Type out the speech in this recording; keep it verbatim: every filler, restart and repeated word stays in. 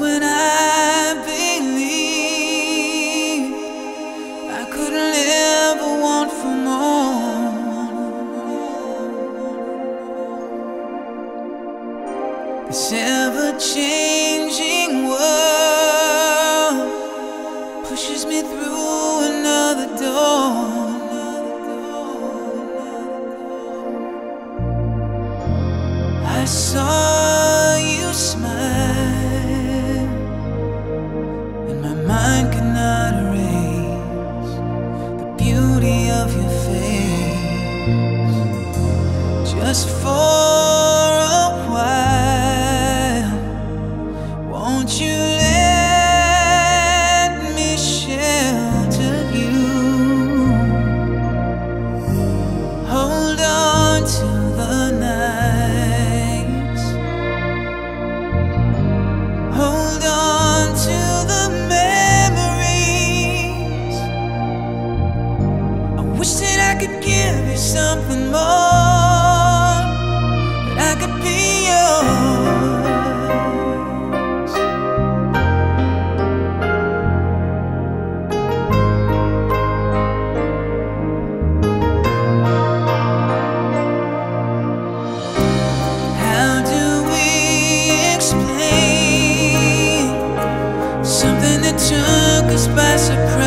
when I believed I couldn't ever want for more. This ever-changing world pushes me through another door. I saw you smile, and my mind could not erase the beauty of your face. Just for a while, won't you let me shelter you? Hold on to the nights, hold on to the memories. I wish that I could give you something more, that I could be yours. How do we explain something that took us by surprise?